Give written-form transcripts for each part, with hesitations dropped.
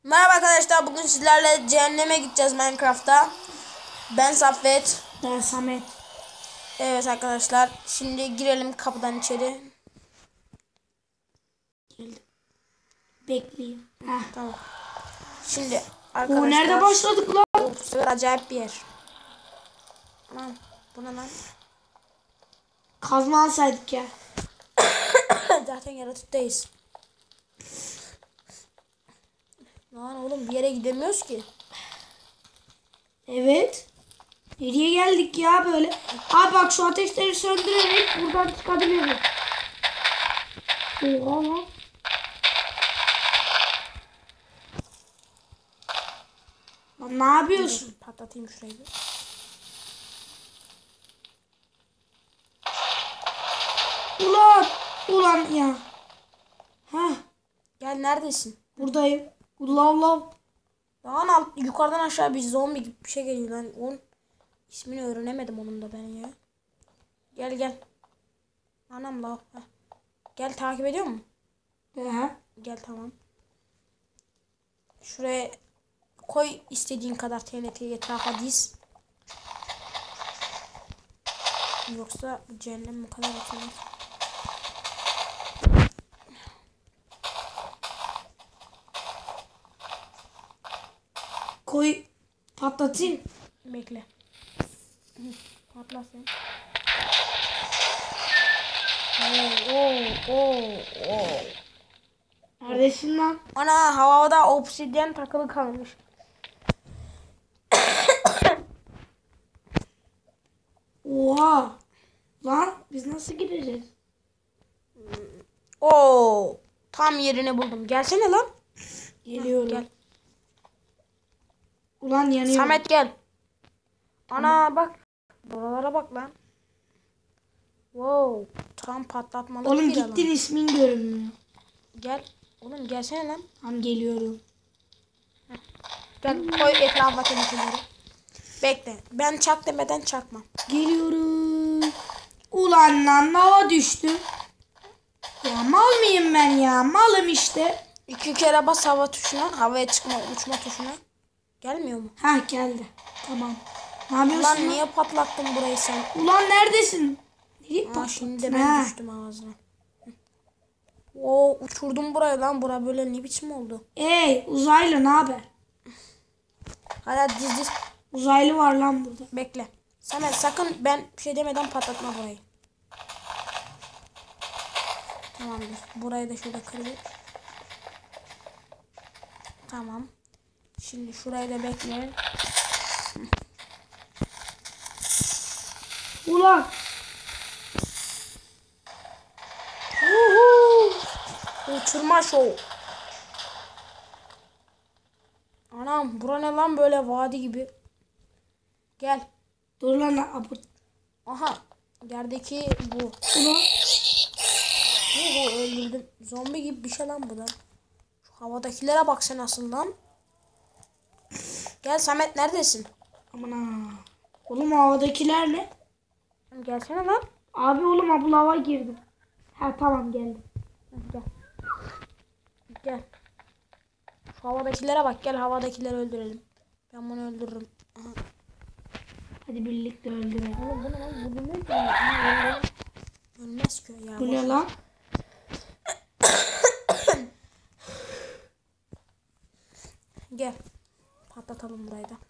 Merhaba arkadaşlar, bugün sizlerle cehenneme gideceğiz Minecraft'ta. Ben Saffet. Ben Samet. Evet arkadaşlar, şimdi girelim kapıdan içeri. Geldim. Bekleyin. Heh. Tamam. Şimdi arkadaşlar. O nerede başladık lan? Bu sefer acayip bir yer. Lan bu ne lan? Kazma alsaydık ya. Zaten yaratıktayız. Lan oğlum bir yere gidemiyoruz ki. Evet. Nereye geldik ya böyle? Abi bak şu ateşleri söndürerek buradan çıkabiliriz. Oha lan. Lan ne yapıyorsun? Patlatayım şurayı. Ulan ya. Heh, Gel, neredesin? buradayım. Allah. Lan yukarıdan aşağı bir zombi gibi bir şey geliyor lan. Onun ismini öğrenemedim onun da ben ya. Gel. Anam la. Heh. Gel, takip ediyor musun? Gel, tamam. Şuraya koy istediğin kadar TNT'yi etrafa diz. Yoksa bu cehennem bu kadar atılır. Koy patlatayım. Bekle. Patla sen. Oo. Neredesin lan? Ana, havada obsidyen takılı kalmış. Oha. Lan biz nasıl gideceğiz? Oo. Tam yerini buldum. Gelsene lan. Geliyorum. Gel. Ulan yanıyor. Samet gel. Ana bak. Buralara bak lan. Wow. Tam patlatmalı Oğlum bir gittin, alan. ismin görünmüyor. Gel. Oğlum gelsene lan. Tamam geliyorum. Gel, koy etrafa TNT'leri. Bekle. Ben çak demeden çakma. Geliyorum. Ulan lan hava düştü. Ya mal mıyım ben ya? Malım işte. 2 kere bas hava tuşuna. Havaya çıkma, uçma tuşuna. Gelmiyor mu? Ha geldi. Tamam. Ne yapıyorsun Lan lan? niye patlattın burayı sen? Ulan neredesin? Nereye Aa, patlattın? şimdi de ben düştüm ağzına. Oo, uçurdum burayı lan. Bura böyle ne biçim oldu? Ey uzaylı ne haber? Hadi diz. Uzaylı var lan burada. Bekle. Samet sakın ben bir şey demeden patlatma burayı. Tamamdır. Burayı da şöyle kırayım. Tamam. Şimdi şurayı da bekle. Ulan. Uçurma şov. Anam bura ne lan böyle vadi gibi. Gel. Dur lan abur. Aha. Yerdeki bu. Ulan. Bu öldürdüm. Zombi gibi bir şey lan bu da. Şu havadakilere bak sen asıl lan. Gel Samet, neredesin? Aman ha. Oğlum havadakiler ne? Gelsene lan. Abi oğlum ha bu lava girdim. Ha tamam geldim. Gel. Gel. Şu havadakilere bak, gel havadakileri öldürelim. Ben bunu öldürürüm. Aha. Hadi birlikte öldürelim. Oğlum bu ne lan? Bu bilmiyor ki. Aha, ölmez ki ya. Bu ne lan? Gel. Patlatalım burayı da.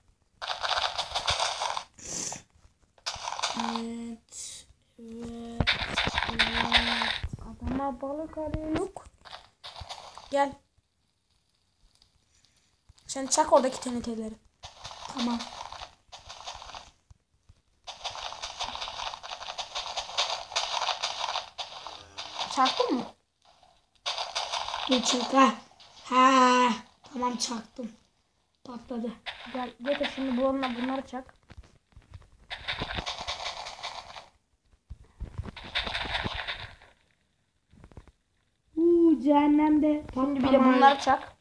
Evet. Adama balık arıyor yok. Gel. Sen çak oradaki TNT'leri. Tamam. Çaktın mı? Geçik ha. Ha. Tamam çaktım. Patladı. Gel getir şimdi bunları çak. Cehennemde Şimdi bir de bunları çak.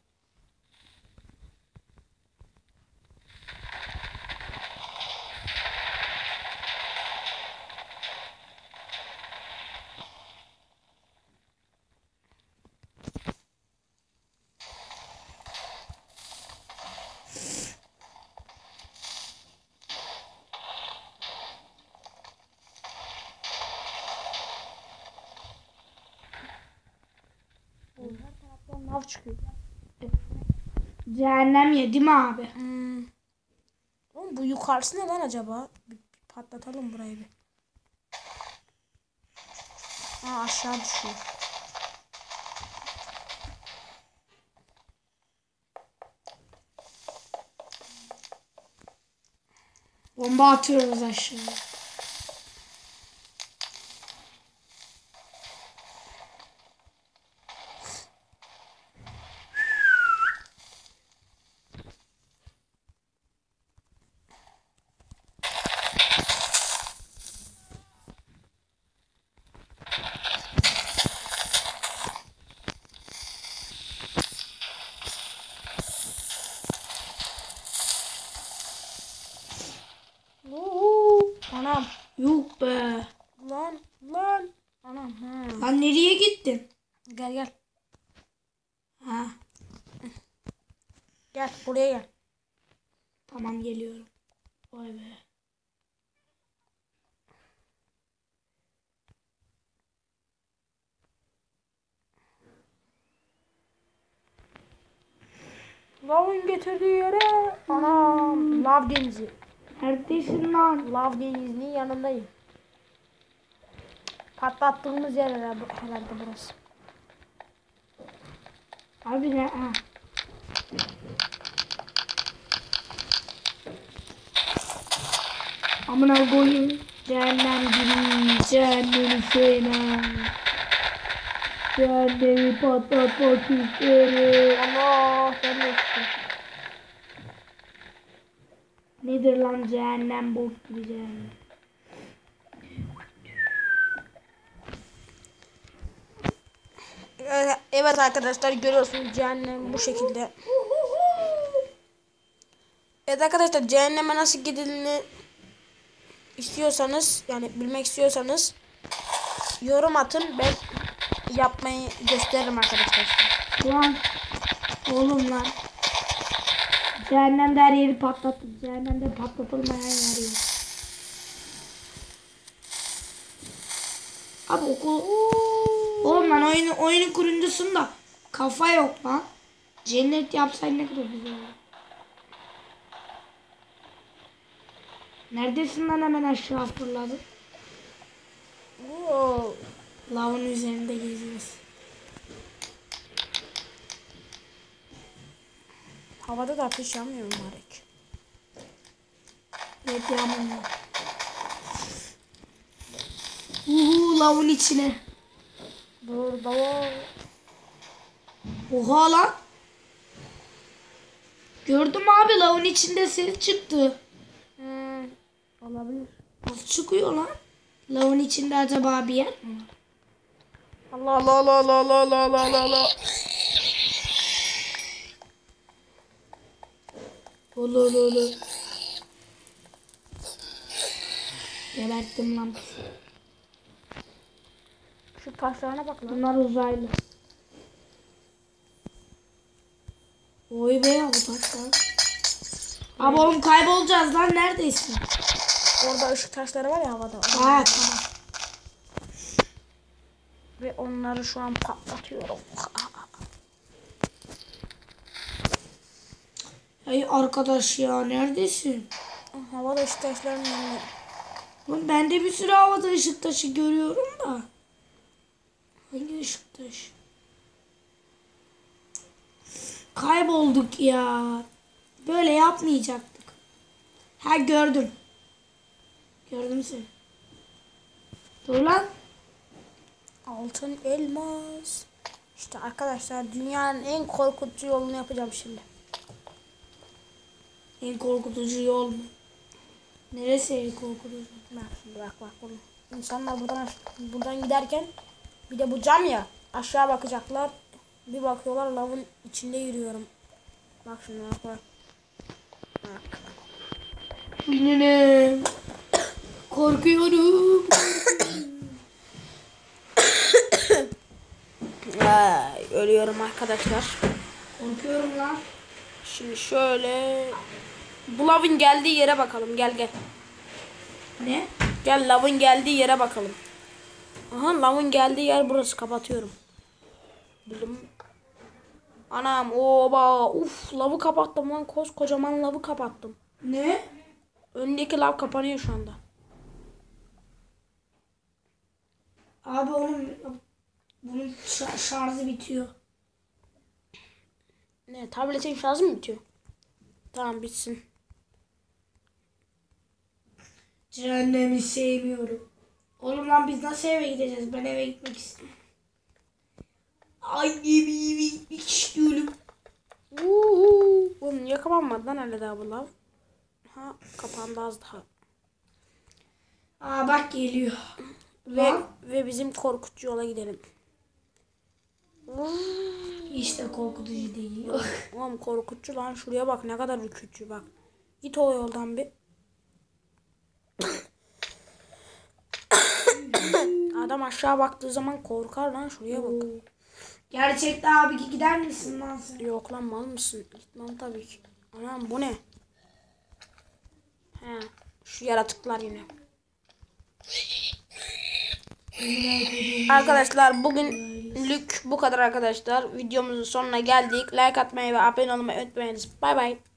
Sonra lav çıkıyor. Cehennem yedi mi abi? Oğlum bu yukarısı ne lan acaba? Bir patlatalım burayı bir. Aşağı düşüyor. Bomba atıyoruz aşağıya. Anam. Yok be. Lan. Anam. Lan nereye gittin? Gel. Ha, Gel buraya gel. tamam geliyorum. Vay be. Lavın getirdiği yere. Anam. Lav denizi. Neredesin lan? Lav denizinin yanındayım. Patlattığımız yer herhalde burası. Abi ne? Ha. Amına koyayım. Cehennem gibi. Cehennemi sevmem. Cehennemi patlatmak isterim. Allah. Ben de istedim. Nedir lan cehennem bok gibi cehennem. Evet arkadaşlar görüyorsunuz cehennem bu şekilde. Evet arkadaşlar cehenneme nasıl gidildiğini istiyorsanız yani bilmek istiyorsanız yorum atın, ben yapmayı gösteririm arkadaşlar. Lan. Oğlum lan. Cehennemde her yeri patlattım. Cehennemde patlatılmayan yer yok. Abi okul... Oğlum lan oyunun kurucusunda kafa yok lan. Cennet yapsaydın ne kadar güzel olur. Neredesin lan, hemen aşağı fırladın. Lavın üzerinde geziyoruz. Havada da ateş yanmıyor mübarek. Evet yağmur. Lavın içine. Burada var. Oha lan. Gördüm abi, lavın içinde ses çıktı. Olabilir. Nasıl çıkıyor lan? Lavın içinde acaba bir yer mi? Allah Allah Allah Allah Allah Allah Allah Allah. Olu. Geberttim lan. Şu taşlarına bak lan. Bunlar uzaylı. Oy be ya bu taşlar. Abi oğlum kaybolacağız lan, neredesin? Orada ışık taşları var ya havada. Ha tamam. Ve onları şu an patlatıyorum. Ay arkadaş ya, neredesin? Havada ışık taşlarının yanında. Oğlum ben de bir sürü havada ışık taşı görüyorum da. Hangi ışık taşı? Kaybolduk ya. Böyle yapmayacaktık. Ha gördüm. Gördüm seni. Dur lan. Altın elmas. İşte arkadaşlar dünyanın en korkutucu yolunu yapacağım şimdi. En korkutucu yol mu? Neresi en korkutucu? Bak şimdi bak bunu. İnsanlar buradan giderken bir de bu cam ya, aşağı bakacaklar. Bir bakıyorlar lavın içinde yürüyorum. Bak şimdi bak. Yine korkuyorum. Ölüyorum arkadaşlar. Korkuyorum lan. Şimdi şöyle bu lavın geldiği yere bakalım. Gel. Ne? Gel lavın geldiği yere bakalım. Aha lavın geldiği yer burası. Kapatıyorum. Buldum. Anam oba uf lavı kapattım lan koskocaman lavı kapattım. Ne? Öndeki lav kapanıyor şu anda. Abi bunun şarjı bitiyor. Ne tabletin şarjı mı bitiyor? Tamam bitsin. Cehennemi sevmiyorum. Oğlum lan biz nasıl eve gideceğiz? Ben eve gitmek istiyorum. Ay eve gitmek istiyorum. Oğlum niye kapanmadı lan öyle daha bu lav? Ha kapandı az daha. Aa bak geliyor. Ve bizim korkutucu yola gidelim. Hiç de korkutucu değil. Oğlum korkutucu lan şuraya bak ne kadar ürkütücü bak. Git o yoldan bir. Adam aşağı baktığı zaman korkar lan şuraya bak. Gerçekten abi gider misin lan sen? Yok lan mal mısın? Gitmem tabii ki. Anam bu ne? He, şu yaratıklar yine. Arkadaşlar bugünlük bu kadar arkadaşlar. Videomuzun sonuna geldik. Like atmayı ve abone olmayı unutmayınız. Bay bay.